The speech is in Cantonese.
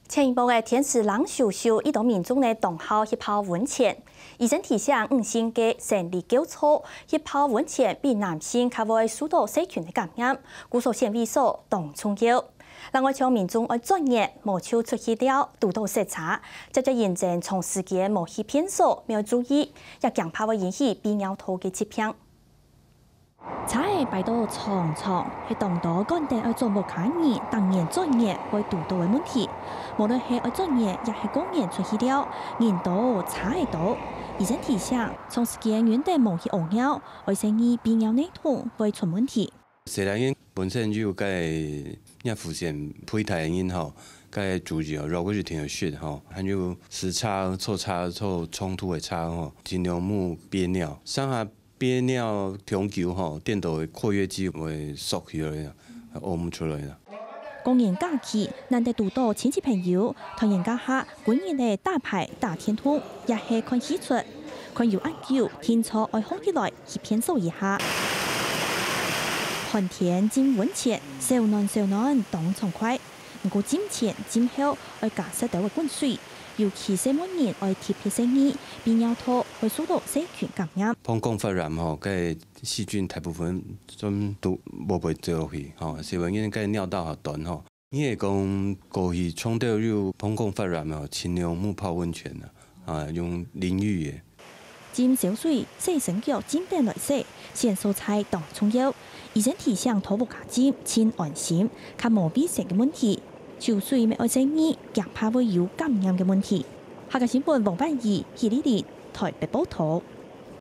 前一波的天时冷飕飕，一度民众呢动好去泡温泉。医生提醒女性嘅生理纠错，去泡温泉比男性较会受到细菌的感染，故所纤维素动重要。另外，像民众爱专业，无手出去了，肚肚色差，接着验证长时间无去偏素，没有注意，也强怕会引起泌尿道嘅疾病。 茶的排到长长，系当到干定爱做木卡热，当然专业会肚肚的问题。无论系爱专业，也系公园出去了，人多茶会多。医生提醒，长时间原地无去熬尿，会生意泌尿内痛会出问题。 虽然因本身就该要浮现胚胎的因吼，该主角如果是挺有血吼，还有时差、错差、错冲突的差吼，金牛木憋尿，上下。 憋尿长久吼，电导的括约肌会缩起来啦，屙唔出来啦。 公园假期，难得肚肚亲戚朋友，团圆家下，本日的大牌大天通，也系看喜出，看有阿舅天初爱放起来去偏受一下。寒天进温泉，小暖当畅快。不过进前进后爱加湿到的滚水。 尤其是每年爱贴皮生意，泌尿道会受到细菌感染。 膀胱发炎吼，个细菌大部分都无被掉落去吼，是因为个尿道较短吼。伊会讲过去冲到有膀胱发炎吼，尽量勿泡温泉啊，用淋浴的。 浸小水洗身脚，简单来洗，先蔬菜当重要。医生提醒头部卡尖，请安心，较无必食嘅问题。 潮水未爱生意，càng怕會有感染嘅問題。下個新聞黃班儀，希里里台北報道。